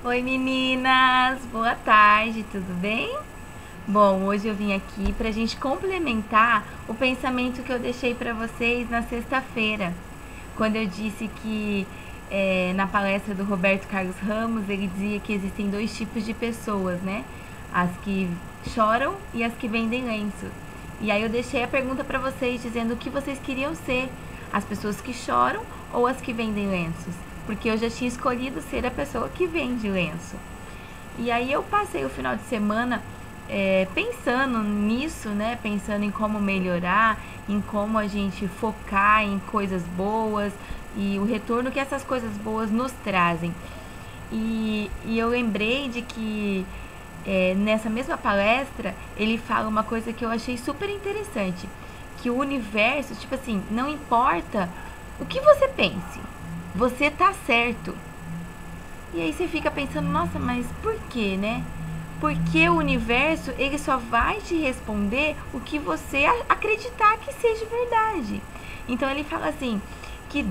Oi meninas, boa tarde, tudo bem? Bom, hoje eu vim aqui para a gente complementar o pensamento que eu deixei para vocês na sexta-feira, quando eu disse que na palestra do Roberto Carlos Ramos ele dizia que existem dois tipos de pessoas, né? As que choram e as que vendem lenço. E aí eu deixei a pergunta para vocês dizendo o que vocês queriam ser, as pessoas que choram ou as que vendem lenços, porque eu já tinha escolhido ser a pessoa que vende lenço. E aí eu passei o final de semana pensando nisso, né? Pensando em como melhorar, em como a gente focar em coisas boas e o retorno que essas coisas boas nos trazem. E eu lembrei de que nessa mesma palestra ele fala uma coisa que eu achei super interessante, que o universo, tipo assim, não importa o que você pense, você tá certo. E aí você fica pensando, nossa, mas por quê, né? Porque o universo, ele só vai te responder o que você acreditar que seja verdade. Então ele fala assim, que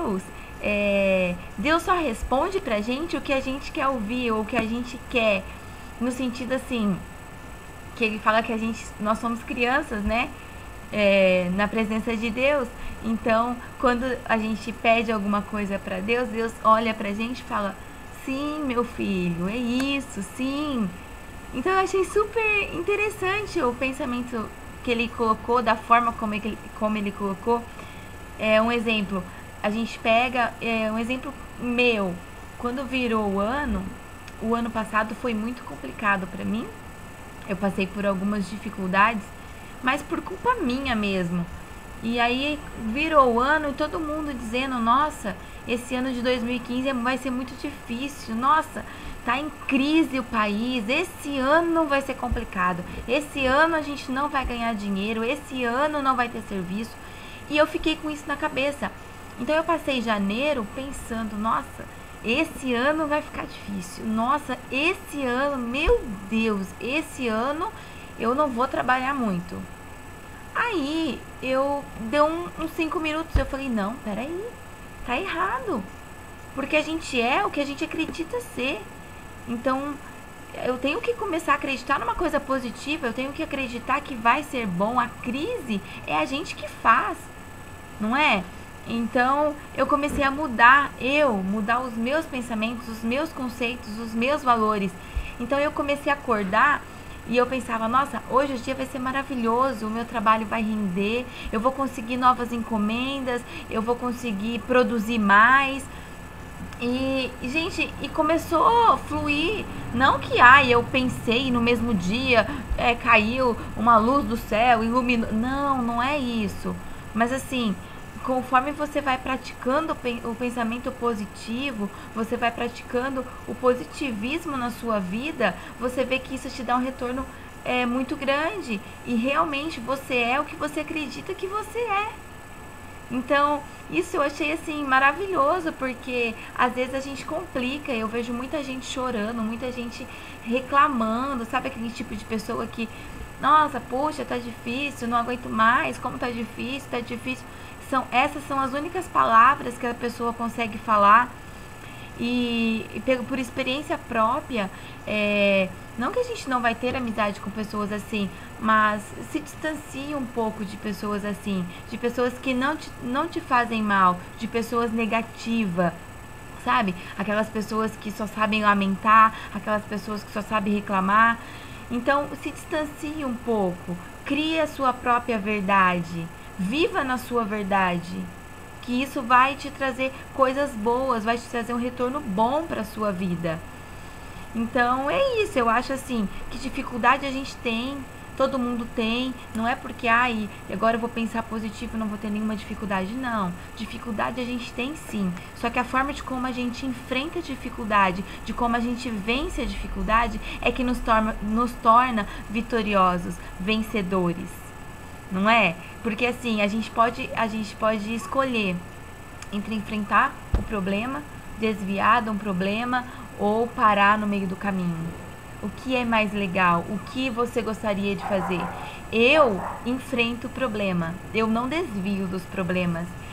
Deus só responde pra gente o que a gente quer ouvir, ou o que a gente quer. No sentido assim, que ele fala que nós somos crianças, né? Na presença de Deus. Então, quando a gente pede alguma coisa pra Deus, Deus olha pra gente e fala, sim, meu filho, é isso, sim. Então eu achei super interessante o pensamento que ele colocou, da forma como ele colocou. Um exemplo, a gente pega um exemplo meu. Quando virou o ano passado foi muito complicado para mim. Eu passei por algumas dificuldades, mas por culpa minha mesmo. E aí virou o ano e todo mundo dizendo, nossa, esse ano de 2015 vai ser muito difícil, nossa, tá em crise o país, esse ano vai ser complicado, esse ano a gente não vai ganhar dinheiro, esse ano não vai ter serviço. E eu fiquei com isso na cabeça. Então eu passei janeiro pensando, nossa, esse ano vai ficar difícil, nossa, esse ano, meu Deus, esse ano eu não vou trabalhar muito. Aí eu deu uns 5 minutos, eu falei, não, peraí, tá errado. Porque a gente é o que a gente acredita ser. Então eu tenho que começar a acreditar numa coisa positiva, eu tenho que acreditar que vai ser bom. A crise é a gente que faz, não é? Então eu comecei a mudar os meus pensamentos, os meus conceitos, os meus valores. Então eu comecei a acordar e eu pensava, nossa, hoje o dia vai ser maravilhoso, o meu trabalho vai render, eu vou conseguir novas encomendas, eu vou conseguir produzir mais. Gente, e começou a fluir. Não que, eu pensei no mesmo dia, caiu uma luz do céu, iluminou. Não, não é isso. Mas assim, conforme você vai praticando o pensamento positivo, você vai praticando o positivismo na sua vida, você vê que isso te dá um retorno muito grande. E realmente você é o que você acredita que você é. Então, isso eu achei assim maravilhoso, porque às vezes a gente complica. Eu vejo muita gente chorando, muita gente reclamando, sabe aquele tipo de pessoa que, nossa, puxa, tá difícil, não aguento mais, como tá difícil, tá difícil. Essas são as únicas palavras que a pessoa consegue falar. Por experiência própria, não que a gente não vai ter amizade com pessoas assim, mas se distancie um pouco de pessoas assim, de pessoas que não te fazem mal, de pessoas negativas, sabe? Aquelas pessoas que só sabem lamentar, aquelas pessoas que só sabem reclamar. Então, se distancie um pouco, crie a sua própria verdade, viva na sua verdade, que isso vai te trazer coisas boas, vai te trazer um retorno bom para a sua vida. Então é isso, eu acho assim, que dificuldade a gente tem, todo mundo tem, não é porque, agora eu vou pensar positivo e não vou ter nenhuma dificuldade, não. Dificuldade a gente tem sim, só que a forma de como a gente enfrenta a dificuldade, de como a gente vence a dificuldade, é que nos torna vitoriosos, vencedores, não é? Porque assim, a gente pode escolher entre enfrentar o problema, desviar de um problema ou parar no meio do caminho. O que é mais legal? O que você gostaria de fazer? Eu enfrento o problema, eu não desvio dos problemas.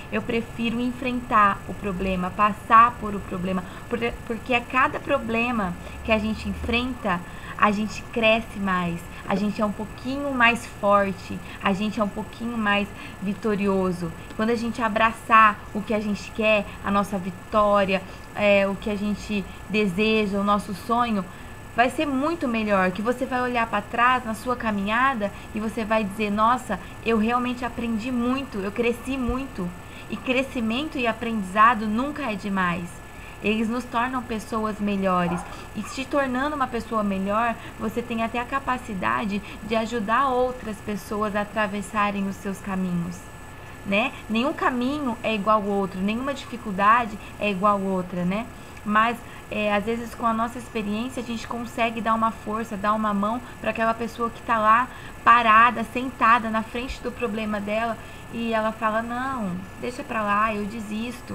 Eu prefiro enfrentar o problema, passar por o problema, porque a cada problema que a gente enfrenta, a gente cresce mais, a gente é um pouquinho mais forte, a gente é um pouquinho mais vitorioso. Quando a gente abraçar o que a gente quer, a nossa vitória, o que a gente deseja, o nosso sonho, vai ser muito melhor, que você vai olhar para trás na sua caminhada e você vai dizer, nossa, eu realmente aprendi muito, eu cresci muito. E crescimento e aprendizado nunca é demais. Eles nos tornam pessoas melhores. E se tornando uma pessoa melhor, você tem até a capacidade de ajudar outras pessoas a atravessarem os seus caminhos, né? Nenhum caminho é igual ao outro, nenhuma dificuldade é igual a outra, né? Mas às vezes com a nossa experiência a gente consegue dar uma força, dar uma mão para aquela pessoa que está lá parada, sentada na frente do problema dela e ela fala, não, deixa pra lá, eu desisto.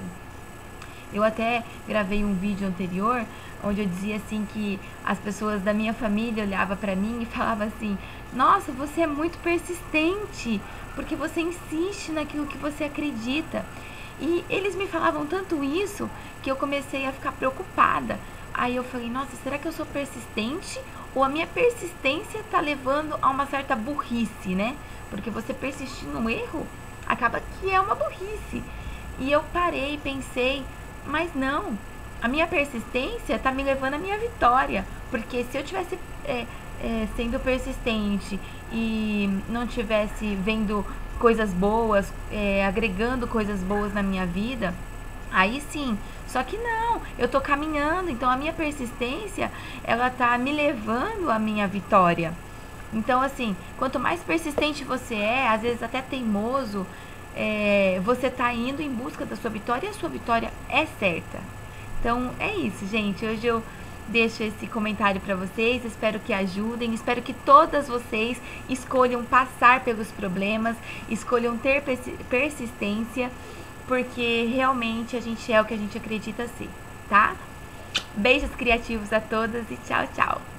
Eu até gravei um vídeo anterior onde eu dizia assim que as pessoas da minha família olhavam pra mim e falavam assim, nossa, você é muito persistente, porque você insiste naquilo que você acredita. E eles me falavam tanto isso que eu comecei a ficar preocupada. Aí eu falei, nossa, será que eu sou persistente? Ou a minha persistência tá levando a uma certa burrice, né? Porque você persistir no erro, acaba que é uma burrice. E eu parei e pensei, mas não, a minha persistência tá me levando à minha vitória. Porque se eu tivesse sendo persistente e não tivesse vendo coisas boas, agregando coisas boas na minha vida, aí sim. Só que não, eu tô caminhando, então a minha persistência, ela tá me levando à minha vitória. Então, assim, quanto mais persistente você é, às vezes até teimoso, você tá indo em busca da sua vitória e a sua vitória é certa. Então, é isso, gente. Hoje eu deixo esse comentário para vocês, espero que ajudem, espero que todas vocês escolham passar pelos problemas, escolham ter persistência, porque realmente a gente é o que a gente acredita ser, tá? Beijos criativos a todas e tchau, tchau!